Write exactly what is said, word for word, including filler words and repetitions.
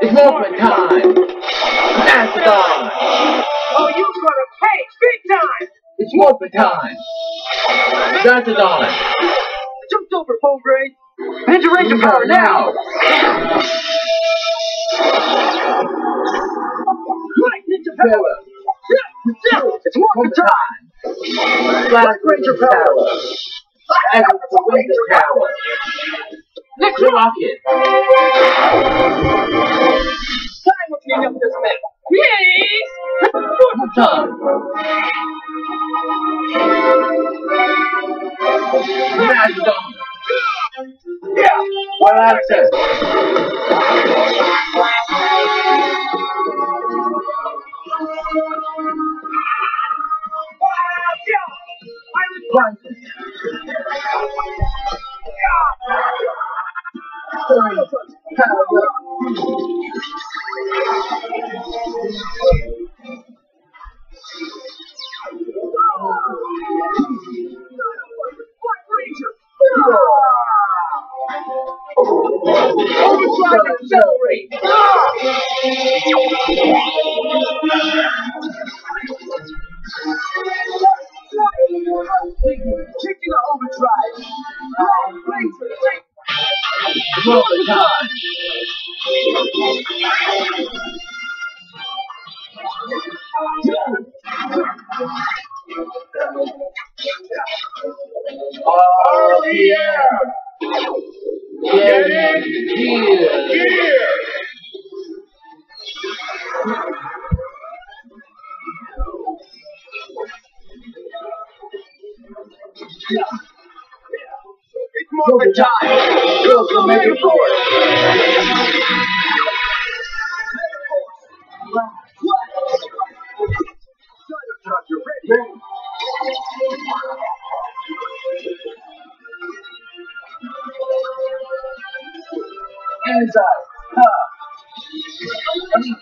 It's movement time! Mastodon! Oh, you gonna pay big time! It's movement time! Mastodon! Jumped over, Phone Grade! Ninja Ranger power now! Light Ninja power! It's movement time! Black Ranger power! Echo the Ranger power! Next rocket! Time to clean up this mess! Please! Movement time! Mastodon! Yeah! Well access! Crisis! Power power! Overdrive accelerate! Kicking the overdrive! Movement time! Oh yeah! Get in here! It's movement time! Go to Mega Force! You're ready! Inside! Huh!